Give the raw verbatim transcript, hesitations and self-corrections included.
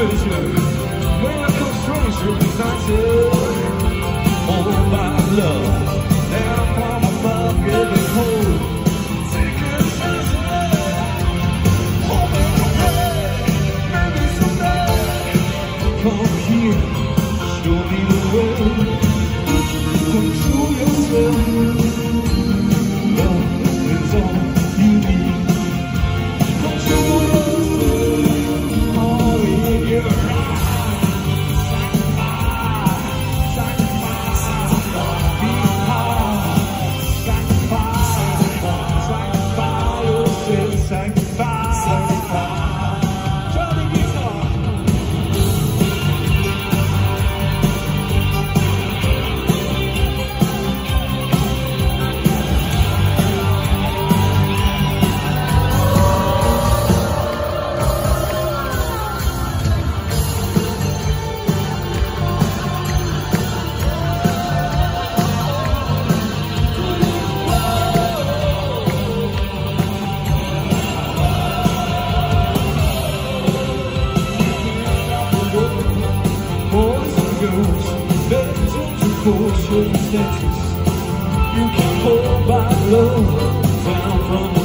measure. Miracles from circumstances. All my love, and from above, giving hope. Taking chances. Hoping to pray, maybe someday. Come here, show me the way. Control yourself. Love is all you need. Control yourself. All in your eyes. Sacrifice, sacrifice. Be hard. Sacrifice, sacrifice yourself. Sacrifice, sacrifice. Try the guitar. Circumstances, you can hold back love down from